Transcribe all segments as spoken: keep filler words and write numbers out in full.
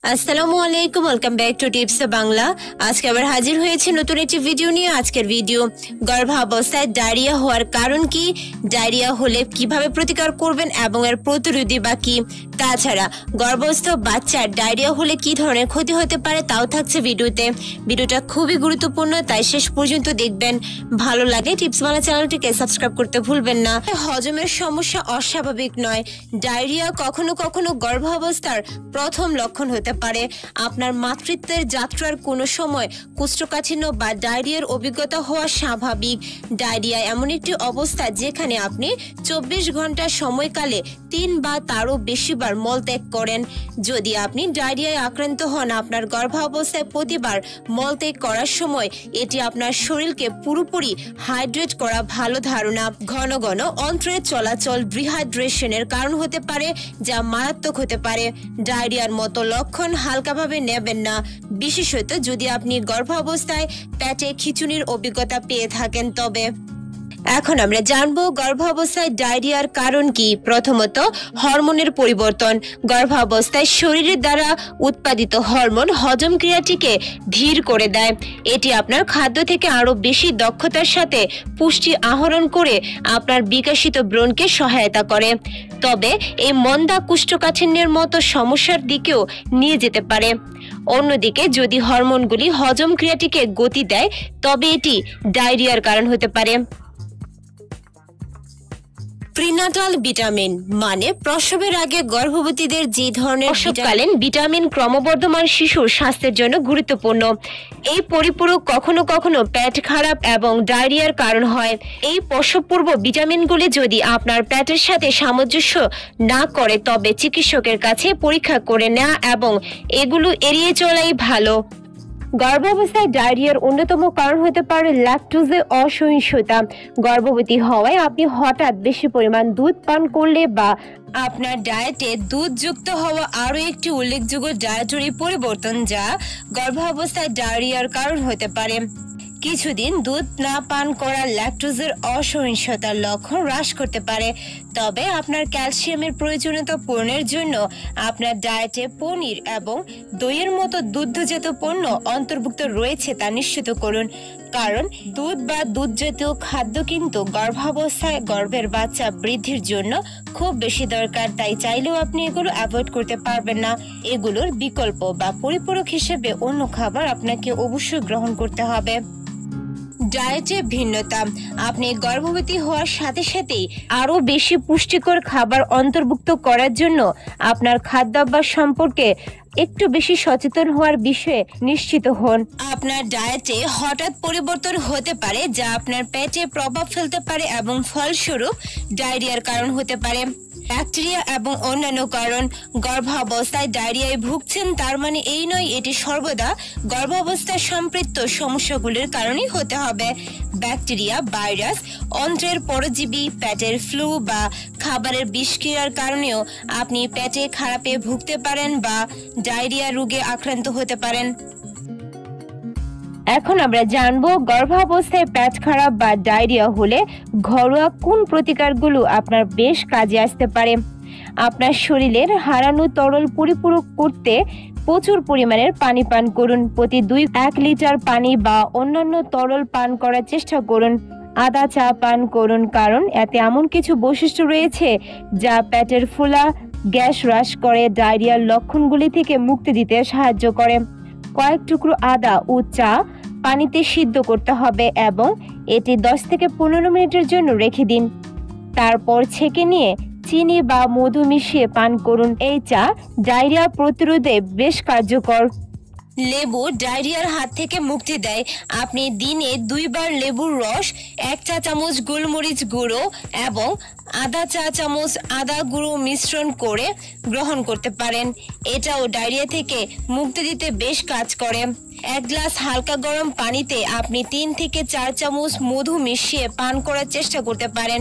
আসসালামু আলাইকুম, welcome back to tips Bangla. আজকে আবার হাজির হয়েছে নতুন একটি ভিডিও নিয়ে। আজকের ভিডিও গর্ভাবস্থায় ডায়রিয়া হওয়ার কারণ কি, ডায়রিয়া হলে কিভাবে প্রতিকার করবেন এবং এর প্রতিরোধী বা কি, তাছাড়া গর্ভস্থ বাচ্চার ডায়রিয়া হলে কি ধরনের ক্ষতি হতে পারে তাও থাকছে ভিডিওতে। ভিডিওটা খুবই গুরুত্বপূর্ণ, তাই শেষ পর্যন্ত দেখবেন। ভালো লাগে টিপস বাংলা চ্যানেলটিকে সাবস্ক্রাইব করতে ভুলবেন না। হজমের সমস্যা অস্বাভাবিক নয়। ডায়রিয়া কখনো কখনো গর্ভাবস্থার প্রথম লক্ষণ হতে পারে। আপনার মাতৃত্বের যাত্রার কোনো সময় কোষ্ঠকাঠিন্য বা ডায়রিয়ার অভিজ্ঞতা হওয়া স্বাভাবিক। ডায়রিয়া এমন একটি অবস্থা যেখানে আপনি চব্বিশ ঘন্টা সময়কালে তিন বা তারও বেশিবার মলত্যাগ করেন। যদি আপনি ডায়রিয়ায় আক্রান্ত হন, আপনার গর্ভাবস্থায় প্রতিবার মলত্যাগ করার সময় এটি আপনার শরীরকে পুরোপুরি হাইড্রেট করা ভালো ধারণা। ঘন ঘন অন্ত্রের চলাচল ডিহাইড্রেশনের কারণ হতে পারে, যা মারাত্মক হতে পারে। ডায়রিয়ার মতো লক্ষণ হালকাভাবে নেবেন না, বিশেষত যদি আপনি গর্ভাবস্থায় পেটে খিঁচুনির অভিজ্ঞতা পেয়ে থাকেন। তবে এখন আমরা জানবো গর্ভাবস্থায় ডায়রিয়ার কারণ কি। প্রথমত, হরমোনের পরিবর্তন। গর্ভাবস্থায় শরীরের দ্বারা উৎপাদিত হরমোন হজম ক্রিয়াটিকে ধীর করে দেয়। এটি আপনার খাদ্য থেকে আরো বেশি দক্ষতার সাথে পুষ্টি আহরণ করে আপনার বিকশিত ব্রণকে সহায়তা করে। তবে এই মন্দা কোষ্ঠকাঠিন্যের মতো সমস্যার দিকেও নিয়ে যেতে পারে। অন্যদিকে যদি হরমোনগুলি হজম ক্রিয়াটিকে গতি দেয়, তবে এটি ডায়রিয়ার কারণ হতে পারে। প্রিনাটাল ভিটামিন মানে প্রসবের আগে গর্ভবতীদের যে ধরনের প্রসবকালীন ভিটামিন ক্রমবর্ধমান শিশুর স্বাস্থ্যের জন্য গুরুত্বপূর্ণ। এই পরিপূরক কখনো কখনো পেট খারাপ এবং ডায়রিয়ার কারণ হয়। এই প্রসবপূর্ব ভিটামিনগুলি যদি আপনার পেটের সাথে সামঞ্জস্য না করে, তবে চিকিৎসকের কাছে পরীক্ষা করে নেওয়া এবং এগুলো এড়িয়ে চলাই ভালো। গর্ভাবস্থায় ডায়রিয়ার অন্যতম কারণ হতে পারে ল্যাকটোজে অসহিষ্ণুতা। গর্ভবতী হওয়ায় আপনি হঠাৎ বেশি পরিমাণ দুধ পান করলে বা আপনার ডায়েটে দুধ যুক্ত হওয়া আরও একটি উল্লেখযোগ্য ডায়েটারি পরিবর্তন, যা গর্ভাবস্থায় ডায়রিয়ার কারণ হতে পারে। কিছুদিন দুধ না পান করা ল্যাকটোজের অসহিষ্ণুতার লক্ষণ হ্রাস করতে পারে। তবে আপনার ক্যালসিয়ামের প্রয়োজনীয়তা পূরণের জন্য আপনার ডায়েটে পনির এবং দইয়ের মতো দুগ্ধজাত পণ্য অন্তর্ভুক্ত রয়েছে তা নিশ্চিত করুন, কারণ দুধ বা দুধজাতীয় খাদ্য কিন্তু গর্ভাবস্থায় গর্ভের বাচ্চা বৃদ্ধির জন্য খুব বেশি দরকার। তাই চাইলেও আপনি এগুলো অ্যাভয়েড করতে পারবেন না। এগুলোর বিকল্প বা পরিপূরক হিসেবে অন্য খাবার আপনাকে অবশ্যই গ্রহণ করতে হবে। ডায়েটে ভিন্নতা। আপনি গর্ভবতী হওয়ার সাথে সাথেই আরো বেশি পুষ্টিকর খাবার অন্তর্ভুক্ত করার জন্য আপনার খাদ্যাভ্যাস সম্পর্কে একটু বেশি সচেতন হওয়ার বিষয়ে নিশ্চিত হন। আপনার ডায়েটে হঠাৎ পরিবর্তন হতে পারে, যা আপনার পেটে প্রভাব ফেলতে পারে এবং ফলস্বরূপ ডায়রিয়ার কারণ হতে পারে। ব্যাকটেরিয়া এবং অন্যান্য কারণ। গর্ভাবস্থায় ডায়রিয়ায় ভুগছেন তার মানে এই নয় এটি সর্বদা গর্ভাবস্থায় সম্পৃক্ত সমস্যাগুলির কারণেই হতে হবে। ব্যাকটেরিয়া, ভাইরাস, অন্ত্রের পরজীবী, পেটের ফ্লু বা খাবারের বিষক্রিয়ার কারণেও আপনি পেটে খারাপে ভুগতে পারেন বা ডায়রিয়া রোগে আক্রান্ত হতে পারেন। এখন আমরা জানবো গর্ভাবস্থায় পেট খারাপ বা ডায়রিয়া হলে ঘরোয়া কোন প্রতিকারগুলো আপনার বেশ কাজে আসতে পারে। আপনার শরীরের হারানো তরল পরিপূরক করতে প্রচুর পরিমাণের পানি পান করুন। প্রতি দুই এক লিটার পানি বা অন্যান্য তরল পান করার চেষ্টা করুন। আদা চা পান করুন, কারণ এতে এমন কিছু বৈশিষ্ট্য রয়েছে যা পেটের ফোলা, গ্যাস হ্রাস করে, ডায়রিয়ার লক্ষণগুলি থেকে মুক্তি দিতে সাহায্য করে। কয়েক টুকরো আদা ও চা পানিতে সিদ্ধ করতে হবে এবং এটি দশ থেকে পনেরো মিনিটের জন্য রেখে দিন। তারপর ছেঁকে নিয়ে চিনি বা মধু মিশিয়ে পান করুন। এই চা ডায়রিয়া প্রতিরোধে বেশ কার্যকর। লেবু ডায়রিয়ার হাত থেকে মুক্তি দেয়। আপনি দিনে দুইবার লেবুর রস, এক চা চামচ গোলমরিচ গুঁড়ো এবং আধা চা চামচ আদা গুঁড়ো মিশ্রণ করে গ্রহণ করতে পারেন। এটাও ডায়রিয়া থেকে মুক্তি দিতে বেশ কাজ করে। এক গ্লাস হালকা গরম পানিতে আপনি তিন থেকে চার চামচ মধু মিশিয়ে পান করার চেষ্টা করতে পারেন।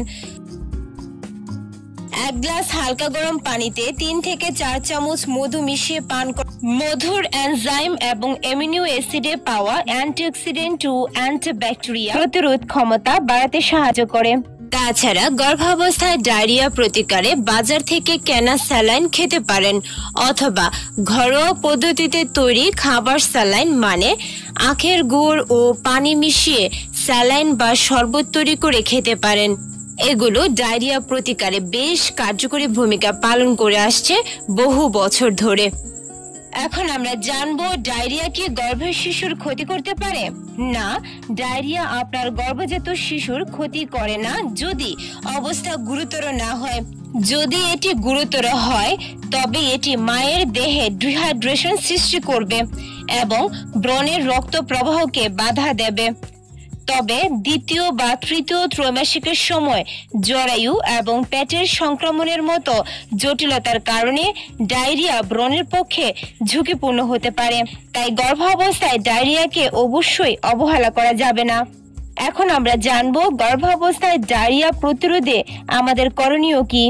এক গ্লাস হালকা গরম পানিতে তিন থেকে চার চামচ মধু মিশিয়ে পান কর। মধুর এনজাইম এবং অ্যামিনো অ্যাসিডে পাওয়া অ্যান্টিঅক্সিডেন্ট ও অ্যান্টিব্যাকটেরিয়া প্রতিরোধ ক্ষমতা বাড়াতে সাহায্য করে। তাছাড়া গর্ভাবস্থায় ডায়রিয়া প্রতিকারে বাজার থেকে কেনা স্যালাইন খেতে পারেন, অথবা ঘরোয়া পদ্ধতিতে তৈরি খাবার স্যালাইন মানে আখের গুড় ও পানি মিশিয়ে স্যালাইন বা শরবত তৈরি করে খেতে পারেন। এগুলো ডায়রিয়া প্রতিকারে বেশ কার্যকরী ভূমিকা পালন করে আসছে বহু বছর ধরে। এখন আমরা জানবো ডায়রিয়া কি গর্ভের শিশুর ক্ষতি করতে পারে? না, ডায়রিয়া আপনার গর্ভজাত শিশুর ক্ষতি করে না যদি অবস্থা গুরুতর না হয়। যদি এটি গুরুতর হয় তবে এটি মায়ের দেহে ডিহাইড্রেশন সৃষ্টি করবে এবং ব্রণের রক্ত প্রবাহকে বাধা দেবে। তবে দ্বিতীয় বা তৃতীয় ত্রৈমাসিকের সময় জরায়ু এবং পেটের সংক্রমণের মতো জটিলতার কারণে ডায়রিয়া ব্রণের পক্ষে ঝুঁকিপূর্ণ হতে পারে। তাই গর্ভাবস্থায় ডায়রিয়াকে অবশ্যই অবহেলা করা যাবে না। এখন আমরা জানবো গর্ভাবস্থায় ডায়রিয়া প্রতিরোধে আমাদের করণীয় কি।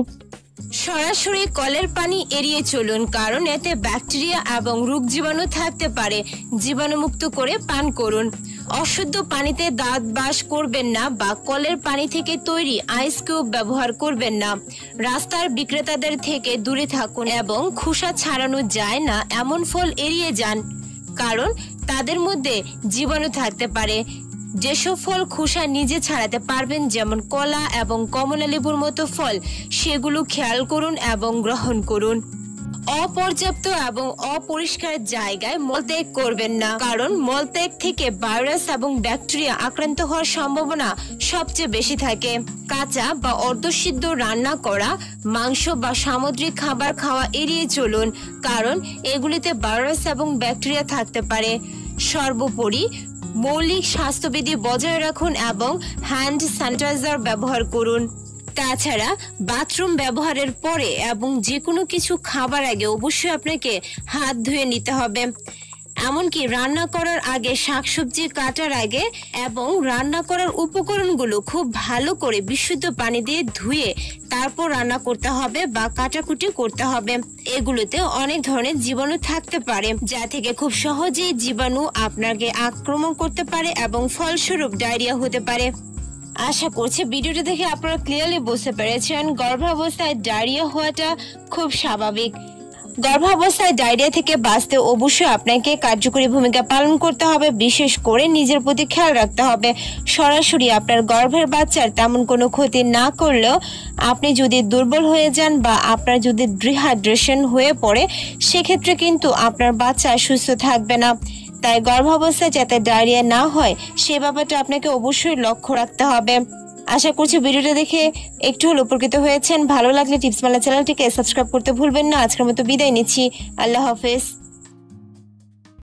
সরাসরি কলের পানি এড়িয়ে চলুন, কারণ এতে ব্যাকটেরিয়া এবং রোগ জীবাণু থাকতে পারে। জীবাণুমুক্ত করে পান করুন। অশুদ্ধ পানিতে দাঁত ব্রাশ করবেন না বা কলের পানি থেকে তৈরি আইস কিউব ব্যবহার করবেন না। রাস্তার বিক্রেতাদের থেকে দূরে থাকুন এবং খোসা ছাড়ানো যায় না এমন ফল এড়িয়ে যান, কারণ তাদের মধ্যে জীবাণু থাকতে পারে। যেসব ফল খোসা নিজে ছাড়াতে পারবেন, যেমন কলা এবং কমলা লেবুর মতো ফল, সেগুলো খেয়াল করুন এবং গ্রহণ করুন। অপর্যাপ্ত এবং অপরিষ্কার জায়গায় মলত্যাগ করবেন না, কারণ মলত্যাগ থেকে ভাইরাস এবং ব্যাকটেরিয়া আক্রান্ত হওয়ার সম্ভাবনা সবচেয়ে বেশি থাকে। কাঁচা বা অর্ধসিদ্ধ রান্না করা মাংস বা সামুদ্রিক খাবার খাওয়া এড়িয়ে চলুন, কারণ এগুলিতে ভাইরাস এবং ব্যাকটেরিয়া থাকতে পারে। সর্বোপরি মৌলিক স্বাস্থ্যবিধি বজায় রাখুন এবং হ্যান্ড স্যানিটাইজার ব্যবহার করুন। তাছাড়া বাথরুম ব্যবহারের পরে এবং যে কোনো কিছু খাবার আগে অবশ্যই আপনাকে হাত ধুয়ে নিতে হবে। এমনকি রান্না করার আগে, শাকসবজি কাটার আগে এবং রান্না করার উপকরণগুলো খুব ভালো করে বিশুদ্ধ পানি দিয়ে ধুয়ে তারপর রান্না করতে হবে বা কাটাকুটি করতে হবে। এগুলোতে অনেক ধরনের জীবাণু থাকতে পারে, যা থেকে খুব সহজেই জীবাণু আপনাকে আক্রমণ করতে পারে এবং ফলস্বরূপ ডায়রিয়া হতে পারে। আশা করছি ভিডিওটা দেখে আপনারা ক্লিয়ারলি বুঝতে পেরেছেন গর্ভাবস্থায় ডায়রিয়া হওয়াটা খুব স্বাভাবিক। গর্ভাবস্থায় ডায়রিয়া থেকে বাঁচতে অবশ্যই আপনাকে কার্যকরী ভূমিকা পালন করতে হবে। বিশেষ করে নিজের প্রতি খেয়াল রাখতে হবে। সরাসরি আপনার গর্ভের বাচ্চার তেমন কোনো ক্ষতি না করলেও আপনি যদি দুর্বল হয়ে যান বা আপনার যদি ডিহাইড্রেশন হয়ে পড়ে, সেক্ষেত্রে কিন্তু আপনার বাচ্চা সুস্থ থাকবে না। তাই গর্ভাবস্থায় যাতে ডায়রিয়া না হয় সে ব্যাপারটা আপনাকে অবশ্যই লক্ষ্য রাখতে হবে। আশা করছি ভিডিওটা দেখে একটু হলেও উপকৃত হয়েছেন। ভালো লাগলে টিপস মালা চ্যানেলটিকে সাবস্ক্রাইব করতে ভুলবেন না। আজকের মতো বিদায় নিচ্ছি। আল্লাহ হাফেজ।